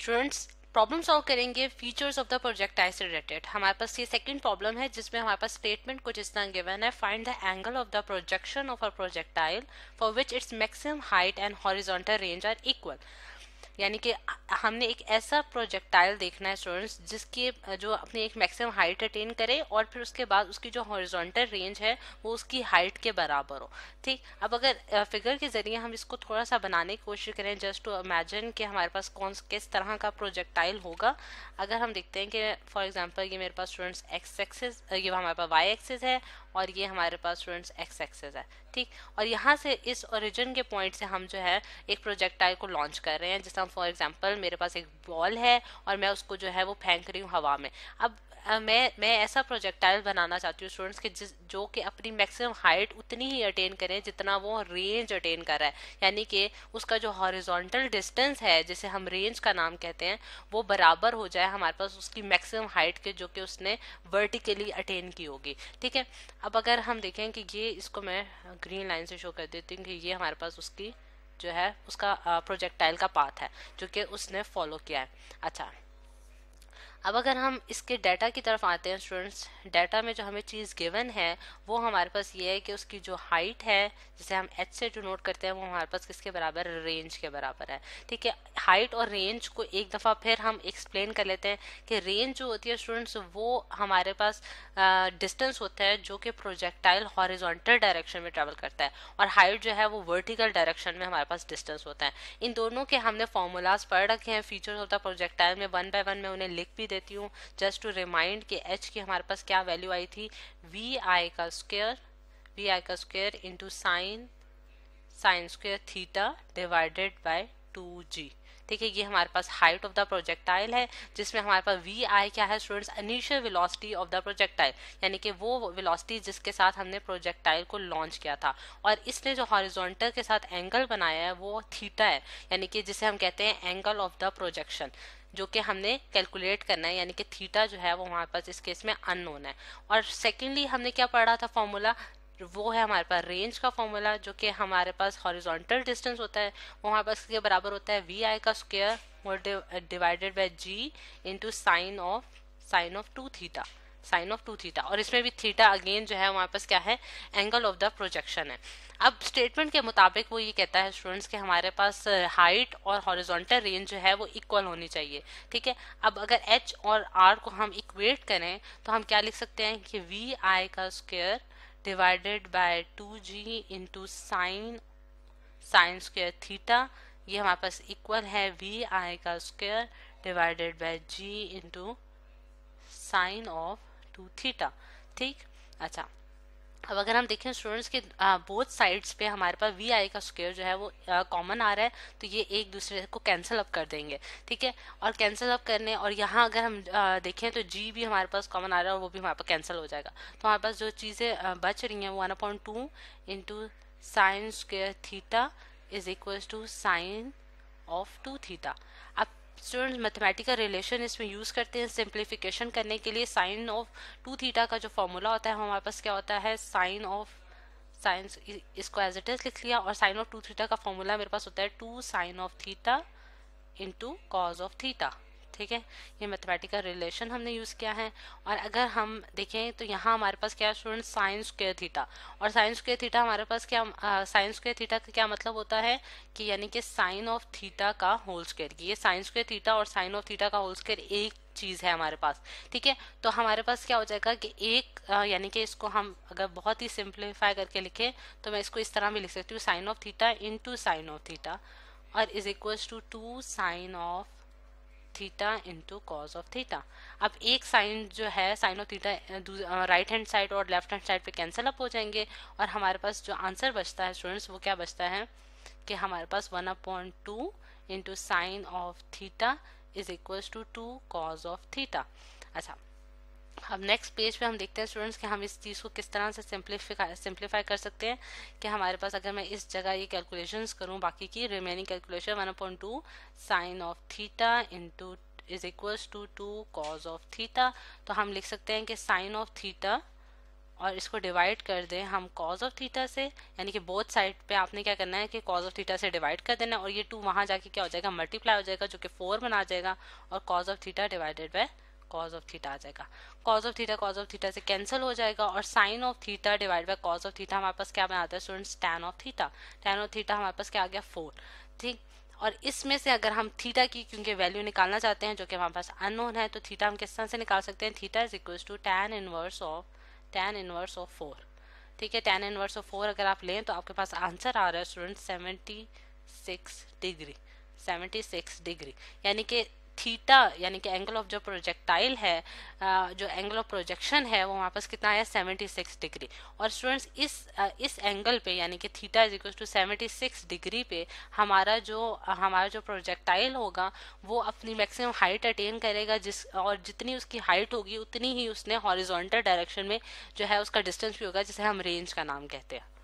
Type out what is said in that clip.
Students problem solve करेंगे features of the projectile से related. हमारे पास ये सेकंड प्रॉब्लम है जिसमें हमारे पास स्टेटमेंट कुछ इस तरह गिवन है, find the angle of the projection of a projectile for which its maximum height and horizontal range are equal. यानी कि हमने एक ऐसा प्रोजेक्टाइल देखना है स्टूडेंट्स जिसकी जो अपनी एक मैक्सिमम हाइट अटेन करे और फिर उसके बाद उसकी जो हॉरिजॉन्टल रेंज है वो उसकी हाइट के बराबर हो। ठीक, अब अगर फिगर के जरिए हम इसको थोड़ा सा बनाने की कोशिश करें, जस्ट टू इमेजिन कि हमारे पास किस तरह का प्रोजेक्टाइल होगा। अगर हम देखते हैं कि फॉर एग्जांपल ये मेरे पास स्टूडेंट्स एक्स एक्सिस, ये हमारे पास वाई एक्सिस है और ये हमारे पास स्टूडेंट्स एक्स एक्सिस है। ठीक, और यहाँ से इस ओरिजिन के पॉइंट से हम जो है एक प्रोजेक्टाइल को लॉन्च कर रहे हैं। जैसे फॉर एग्जांपल मेरे पास एक बॉल है और मैं उसको जो है वो फेंक रही हूँ हवा में। अब मैं ऐसा प्रोजेक्टाइल बनाना चाहती हूँ स्टूडेंट्स के जो कि अपनी मैक्सिमम हाइट उतनी ही अटेन करें जितना वो रेंज अटेन कर रहा है, यानी कि उसका जो हॉरिजॉन्टल डिस्टेंस है जिसे हम रेंज का नाम कहते हैं वो बराबर हो जाए हमारे पास उसकी मैक्सिमम हाइट के जो कि उसने वर्टिकली अटेन की होगी। ठीक है, अब अगर हम देखें कि ये इसको मैं ग्रीन लाइन से शो कर देती हूँ कि ये हमारे पास उसकी जो है उसका प्रोजेक्टाइल का पाथ है जो कि उसने फॉलो किया है। अच्छा, अब अगर हम इसके डाटा की तरफ आते हैं स्टूडेंट्स, डाटा में जो हमें चीज़ गिवन है वो हमारे पास ये है कि उसकी जो हाइट है जिसे हम एच से डिनोट करते हैं वो हमारे पास किसके बराबर है, रेंज के बराबर है। ठीक है, हाइट और रेंज को एक दफ़ा फिर हम एक्सप्लेन कर लेते हैं कि रेंज जो होती है स्टूडेंट्स वो हमारे पास डिस्टेंस होता है जो कि प्रोजेक्टाइल हॉरिजॉन्टल डायरेक्शन में ट्रेवल करता है और हाइट जो है वो वर्टिकल डायरेक्शन में हमारे पास डिस्टेंस होता है। इन दोनों के हमने फॉर्मूलाज पढ़ रखे हैं फीचर्स ऑफ द प्रोजेक्टाइल में, वन बाय वन मैं उन्हें लिख भी देती हूँ जस्ट टू रिमाइंड कि एच की हमारे पास क्या वैल्यू आई थी, वी आई का square into sine square theta divided by 2g। ठीक है, ये हमारे पास हाइट ऑफ द प्रोजेक्टाइल है जिसमें हमारे पास वी आई क्या है students, initial velocity of the projectile, यानी कि वो वेलोसिटी जिसके साथ हमने प्रोजेक्टाइल को लॉन्च किया था। और इसने जो हॉरिजॉन्टल के साथ एंगल बनाया है वो थीटा है, यानी कि जिसे हम कहते हैं एंगल ऑफ द प्रोजेक्शन, जो कि हमने कैलकुलेट करना है, यानी कि थीटा जो है वो हमारे पास इस केस में अननोन है। और सेकेंडली हमने क्या पढ़ा था फॉर्मूला, वो है हमारे पास रेंज का फॉर्मूला जो कि हमारे पास हॉरिजॉन्टल डिस्टेंस होता है वो हमारे पास के बराबर होता है वी आई का square divided by G into sine of 2 theta. और इसमें भी थीटा अगेन जो है हमारे पास क्या है, एंगल ऑफ द प्रोजेक्शन है। अब स्टेटमेंट के मुताबिक वो ये कहता है स्टूडेंट्स कि हमारे पास हाइट और हॉरिजॉन्टल रेंज जो है वो इक्वल होनी चाहिए। ठीक है, अब अगर एच और आर को हम इक्वेट करें तो हम क्या लिख सकते हैं कि वी आई का square divided by 2g into sine square theta, ये हमारे पास इक्वल है वी आई का square divided by g into sine of 2 theta. ठीक, अच्छा, अब अगर हम देखें स्टूडेंट्स के बोथ साइड्स पे हमारे पास वी आई का स्क्वायर जो है वो कॉमन आ रहा है तो ये एक दूसरे को कैंसिल अप कर देंगे। ठीक है, और कैंसिल अप करने और यहाँ अगर हम देखें तो जी भी हमारे पास कॉमन आ रहा है और वो भी हमारे पास कैंसिल हो जाएगा। तो हमारे पास जो चीज़ें बच रही हैं वो 1/2 into sine square theta is equal to sine of 2 theta. अब स्टूडेंट्स मैथमेटिकल रिलेशन इसमें यूज़ करते हैं सिंप्लीफिकेशन करने के लिए। साइन ऑफ 2 थीटा का जो फॉर्मूला होता है हमारे पास क्या होता है, साइन इसको एज इट इज लिख लिया और साइन ऑफ 2 थीटा का फॉर्मूला मेरे पास होता है 2 sine of theta into cos of theta. ठीक है, ये मैथमेटिकल रिलेशन हमने यूज़ किया है। और अगर हम देखें तो यहाँ हमारे पास क्या है स्टूडेंट, साइन स्क्वायर थीटा, और साइन स्क्वायर थीटा हमारे पास क्या, साइन स्क्वायर थीटा का क्या मतलब होता है कि यानी कि साइन ऑफ थीटा का होल स्क्वायर। ये साइन स्क्वायर थीटा और साइन ऑफ थीटा का होल स्क्वायर एक चीज़ है हमारे पास। ठीक है, तो हमारे पास क्या हो जाएगा कि एक यानी कि इसको हम अगर बहुत ही सिंप्लीफाई करके लिखें तो मैं इसको इस तरह भी लिख सकती हूँ, sine of theta into sine of theta और is equals to 2 sine of theta into cos of theta. अब एक साइन जो है sine of theta right hand side और लेफ्ट हैंड साइड पे कैंसिल अप हो जाएंगे और हमारे पास जो आंसर बचता है स्टूडेंट्स वो क्या बचता है कि हमारे पास 1/2 into sine of theta is equals to 2 cos of theta. अच्छा, अब नेक्स्ट पेज पे हम देखते हैं स्टूडेंट्स कि हम इस चीज़ को किस तरह से सिंप्लीफाई कर सकते हैं कि हमारे पास अगर मैं इस जगह ये कैलकुलेशंस करूं बाकी की remaining calculation 1/2 sine of theta into is equals to 2 cos of theta, तो हम लिख सकते हैं कि साइन ऑफ थीटा और इसको डिवाइड कर दें हम कॉज ऑफ थीटा से, यानी कि बोथ साइड पे आपने क्या करना है कि कॉज ऑफ थीटा से डिवाइड कर देना, और ये 2 वहां जाके क्या हो जाएगा, मल्टीप्लाई हो जाएगा, जो कि 4 बना जाएगा, और cos of theta divided by cos of theta आ जाएगा। कॉज ऑफ थीटा से कैंसिल हो जाएगा, और sine of theta divide by cos of theta हमारे पास क्या बनाता है students, tan of theta. Tan of theta हमारे पास क्या आ गया, 4। ठीक, और इसमें से अगर हम थीटा की क्योंकि वैल्यू निकालना चाहते हैं जो कि हमारे पास अननोन है, तो थीटा हम किस तरह से निकाल सकते हैं, theta is equal to tan inverse of 4। ठीक है, टैन इनवर्स ऑफ 4 अगर आप लें तो आपके पास आंसर आ रहा है स्टूडेंट 76 डिग्री। 76 डिग्री यानी कि थीटा यानी कि एंगल ऑफ जो प्रोजेक्टाइल है, जो एंगल ऑफ प्रोजेक्शन है वो वापस कितना आया, 76 डिग्री। और स्टूडेंट्स इस एंगल पे यानी कि theta is equal to 76 degree पे हमारा जो प्रोजेक्टाइल होगा वो अपनी मैक्सिमम हाइट अटेन करेगा, और जितनी उसकी हाइट होगी उतनी ही उसने हॉरिजॉन्टल डायरेक्शन में जो है उसका डिस्टेंस भी होगा, जिसे हम रेंज का नाम कहते हैं।